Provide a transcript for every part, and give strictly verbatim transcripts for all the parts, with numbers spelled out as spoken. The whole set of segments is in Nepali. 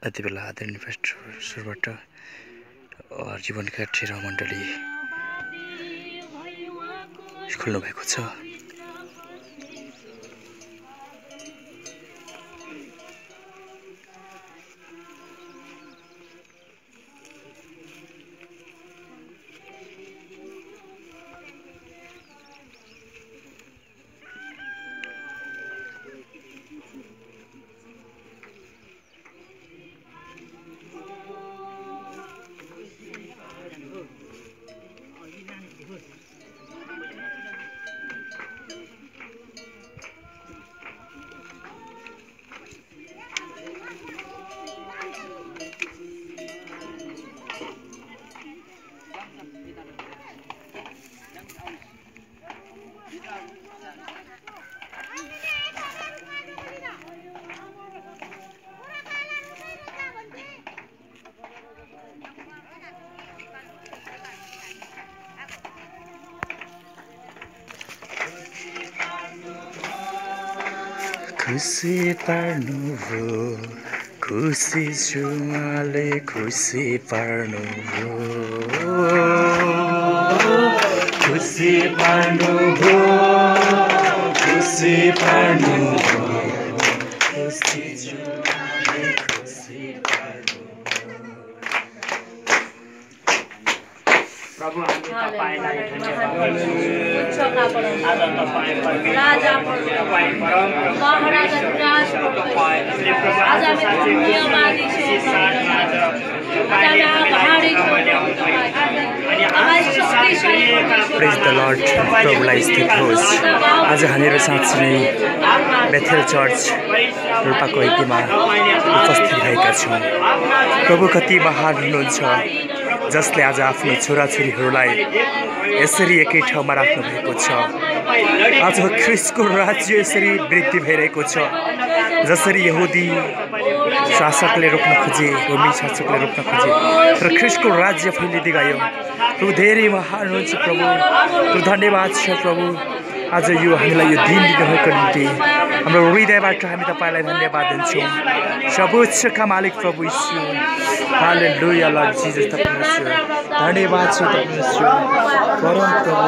यति बेला आदरणीय पास्टरबाट जीवनका ठेरा मण्डली खोल्नु भएको छ। खुसी पार्नु भो खुसी छु उहाँले खुसी पार्नु भो खुसी पार्नु भो खुसी पार्नु भो खुसी छु उहाँले खुसी पार्नु प्रभु हामी तपाईलाई धन्यवाद उच्चका परम आज तपाई परमेश्वर राजा तपाई परम महाराजा राज तपाई आज हामी नियमादि साथमा आज हामी पहाडी अनि आज प्रेज द लर्ड। प्रभुलाई स्तुति होस्। आज हामीहरू साँच्चै नै बेथेल चर्च रोल्पाको ऐक्यमा उपस्थित भएका छौँ। प्रभु कति महान हुनुहुन्छ जसले आज आफ्नो छोराछोरीहरूलाई यसरी एकै ठाउँमा राख्नु भएको छ। आज ख्रिस्टको राज्य यसरी वृद्धि भइरहेको छ। जसरी यहुदी शासकले रोक्न खोजे, रोमी शासकले रोक्न खोजे, तर ख्रिस्टको राज्य फैलिँदै गयो। प्रभु धेरै महान हुनुहुन्छ। प्रभु प्रभु धन्यवाद छ। प्रभु आज यो हामीलाई यो दिन दिनुभएको निम्ति हाम्रो हृदयबाट हामी तपाईँलाई धन्यवाद दिन्छौँ। सर्वोच्चका मालिक प्रभु यीशु, हालेलुया लर्ड जिजस, तपाईँ धन्यवाद छ। तपाईँ परम प्रभु,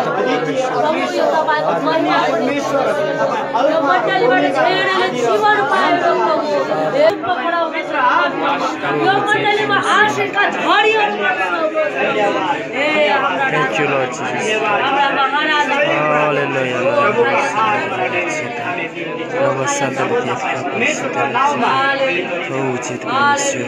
thank you Lord Jesus. Hallelujah प्रभु शान्ति हो उचित परमेश्वर।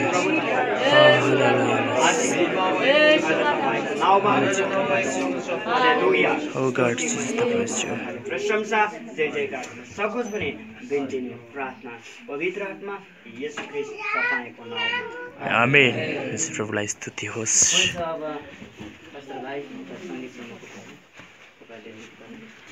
Oh God, Jesus, प्रशंसा जय जयकार सब कुछ पनि बिन्ती प्रार्थना पवित्र आत्मा येशू ख्रीष्ट तपाईको नाममा आमेन। यस प्रभुलाई स्तुति होस्। अब पास्टर भाइ सङ्गीत